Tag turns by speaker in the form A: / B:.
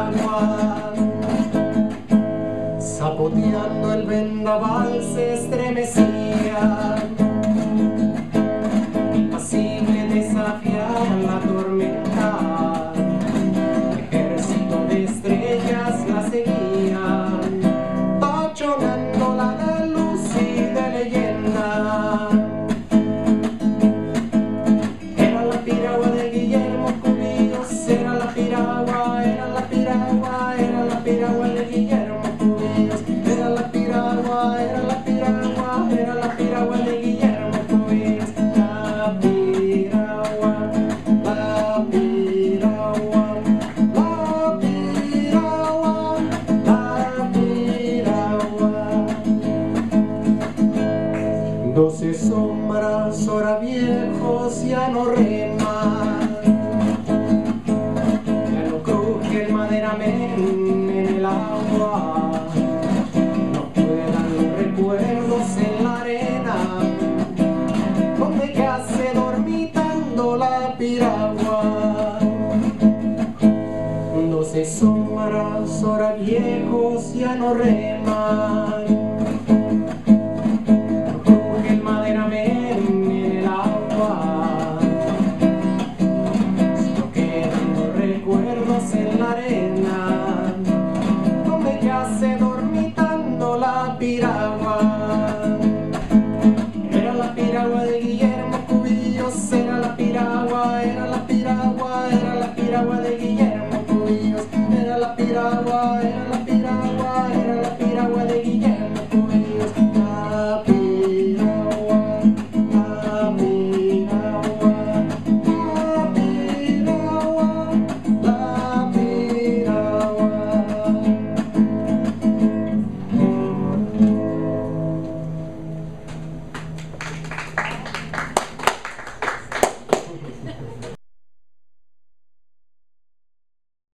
A: piragua. Zapoteando el vendaval se estremecía, impasible desafiaba la tormenta. Ejército de estrellas la seguía, tachonándola de luz y de leyenda. Era la piragua de Guillermo Cubillos, era la piragua, era la piragua, era la piragua de Guillermo Cubillos, era la piragua, era la piragua, era la piragua de Guillermo Cubillos. La piragua, la piragua, la piragua, la piragua. 12 sombras, ahora viejos, ya no reman, ya no cruje el maderamen en el agua, no juegan los recuerdos en la arena, donde yace dormitando la piragua. 12 sombras, ahora viejos, ya no reman, en la arena.